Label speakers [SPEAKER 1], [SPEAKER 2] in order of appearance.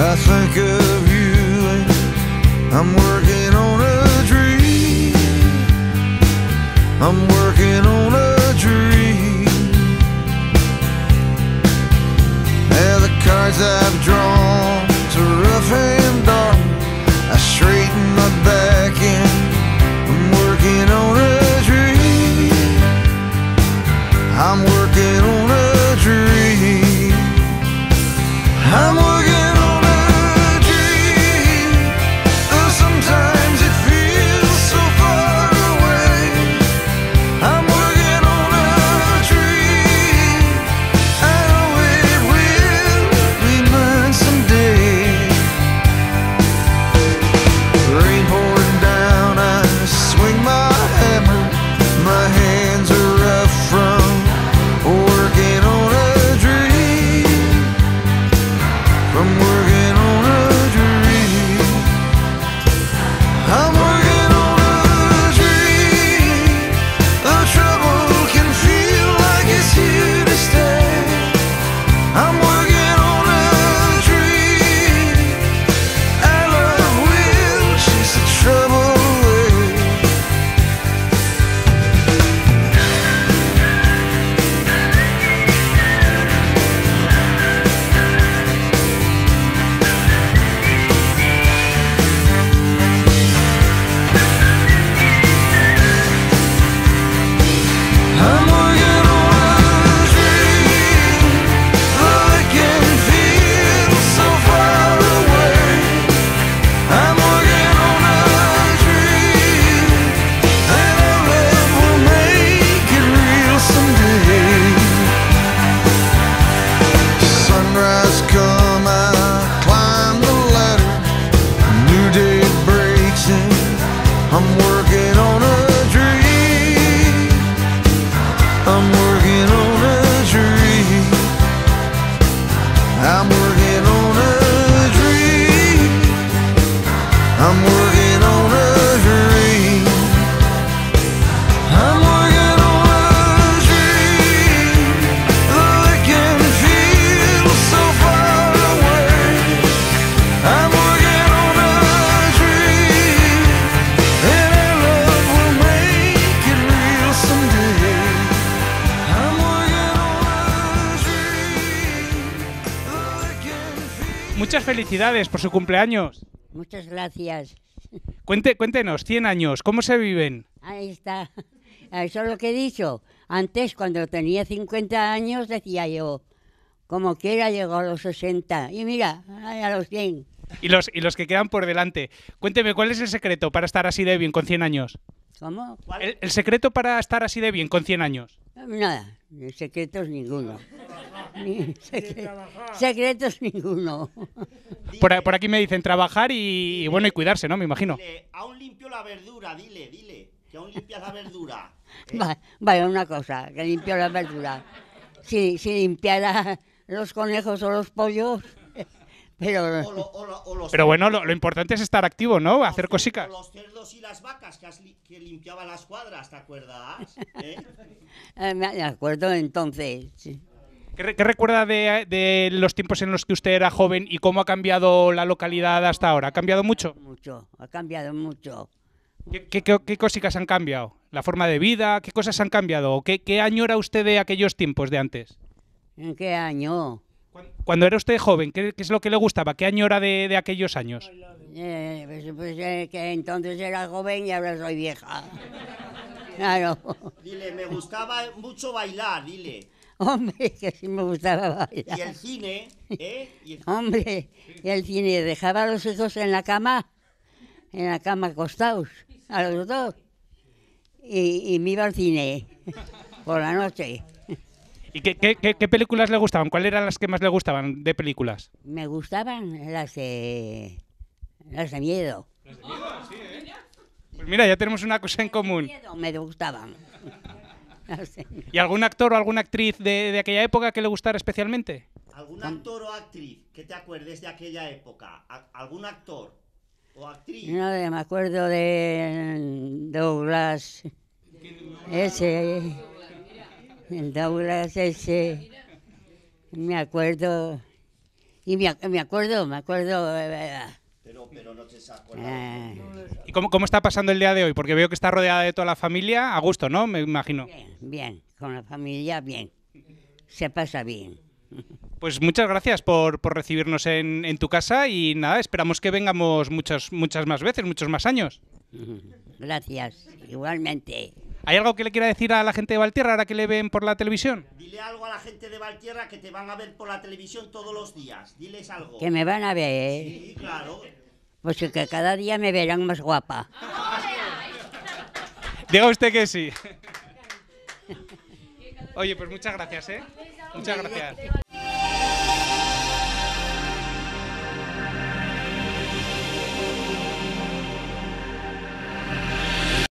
[SPEAKER 1] I think of you and I'm working on a dream. I'm working on a dream. Yeah, the cards I've drawn to rough and dark, I straighten my back and I'm working on a dream. I'm working on a dream. I'm working on a dream. Though sometimes it feels so far away. I'm working on a dream. I know it will be mine someday. Rain pouring down, I swing my hammer. My hands are rough from working on a dream. From working on a dream. I'm working on a dream. The trouble can feel like it's here to stay. I'm working on a dream. Our love will chase the trouble away. I'm working on a dream. Though it can feel so far away. I'm working on a dream. And our love will make it real someday. Sunrise come, I climb the ladder. A new day breaks in. I'm working on a dream. I'm working on a dream. I'm working on a dream. I'm working on a dream. I'm working on a dream. Though it can feel so far away. I'm working on a dream. And our love will make it real someday. I'm working on a dream. Though it can feel.
[SPEAKER 2] Muchas felicidades por su cumpleaños.
[SPEAKER 3] Muchas gracias.
[SPEAKER 2] Cuéntenos, 100 años, ¿cómo se viven?
[SPEAKER 3] Ahí está. Eso es lo que he dicho. Antes, cuando tenía 50 años, decía yo, como quiera llego a los 60. Y mira, a los 100.
[SPEAKER 2] Y los que quedan por delante. Cuénteme, ¿cuál es el secreto para estar así de bien con 100 años?
[SPEAKER 3] ¿Cómo?
[SPEAKER 2] El secreto para estar así de bien con 100 años.
[SPEAKER 3] Nada, secretos ninguno. Secretos ninguno.
[SPEAKER 2] Por aquí me dicen trabajar y bueno, y cuidarse, ¿no? Me imagino.
[SPEAKER 4] Dile, aún limpio la verdura, dile, que aún limpias la verdura.
[SPEAKER 3] Vaya, una cosa, que limpio la verdura. Si limpiara los conejos o los pollos, pero...
[SPEAKER 2] Pero bueno, lo importante es estar activo, ¿no? Hacer cositas.
[SPEAKER 4] O los cerdos y las vacas que limpiaban las cuadras, ¿te acuerdas?
[SPEAKER 3] Me acuerdo entonces. Sí.
[SPEAKER 2] ¿Qué recuerda de los tiempos en los que usted era joven y cómo ha cambiado la localidad hasta ahora? ¿Ha cambiado mucho?
[SPEAKER 3] Mucho, ha cambiado mucho.
[SPEAKER 2] ¿Qué cositas han cambiado? ¿La forma de vida? ¿Qué cosas han cambiado? ¿O qué añora usted de aquellos tiempos de antes?
[SPEAKER 3] ¿En qué año?
[SPEAKER 2] Cuando era usted joven, ¿qué es lo que le gustaba? ¿Qué añora de aquellos años?
[SPEAKER 3] Que entonces era joven y ahora soy vieja. Claro.
[SPEAKER 4] Dile, me gustaba mucho bailar, dile.
[SPEAKER 3] Hombre, que sí me gustaba bailar.
[SPEAKER 4] Y el cine,
[SPEAKER 3] Hombre, y el cine, dejaba a los hijos en la cama acostados, a los dos. Y me iba al cine por la noche.
[SPEAKER 2] ¿Y qué películas le gustaban? ¿Cuáles eran las que más le gustaban de películas?
[SPEAKER 3] Me gustaban las de miedo.
[SPEAKER 2] Las de miedo, sí, ¿eh? Pues mira, ya tenemos una cosa en común.
[SPEAKER 3] Miedo me gustaban.
[SPEAKER 2] ¿Y algún actor o alguna actriz de aquella época que le gustara especialmente?
[SPEAKER 4] ¿Algún actor o actriz que te acuerdes de aquella época? ¿Algún actor o actriz?
[SPEAKER 3] No, me acuerdo de Douglas, ese, el Douglas ese, me acuerdo, Y me acuerdo,
[SPEAKER 4] Pero no te se acuerda.
[SPEAKER 2] ¿Y cómo está pasando el día de hoy? Porque veo que está rodeada de toda la familia, a gusto, ¿no? Me imagino.
[SPEAKER 3] bien, con la familia bien. Se pasa bien.
[SPEAKER 2] Pues muchas gracias por recibirnos en tu casa y nada, esperamos que vengamos muchas más veces, muchos más años.
[SPEAKER 3] Gracias, igualmente.
[SPEAKER 2] ¿Hay algo que le quiera decir a la gente de Valtierra ahora que le ven por la televisión?
[SPEAKER 4] Dile algo a la gente de Valtierra que te van a ver por la televisión todos los días. Diles algo.
[SPEAKER 3] Que me van a ver,
[SPEAKER 4] Sí, claro.
[SPEAKER 3] pues que cada día me verán más guapa.
[SPEAKER 2] Diga usted que sí. Oye, pues muchas gracias, ¿eh? Muchas gracias.